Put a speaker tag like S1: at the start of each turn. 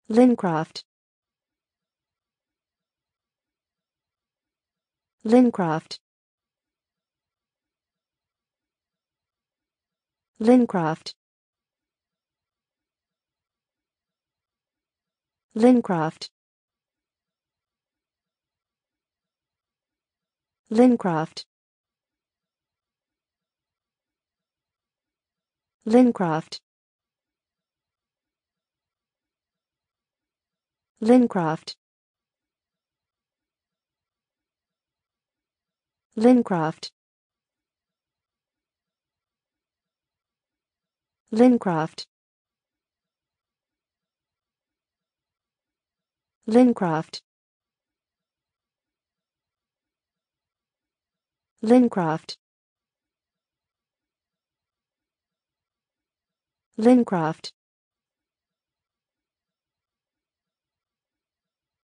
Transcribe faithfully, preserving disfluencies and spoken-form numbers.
S1: Lincroft. Lincroft. Lincroft. Lincroft. Lincroft. Lincroft. Lincroft. Lincroft. Lincroft. Lincroft. Lincroft. Lincroft.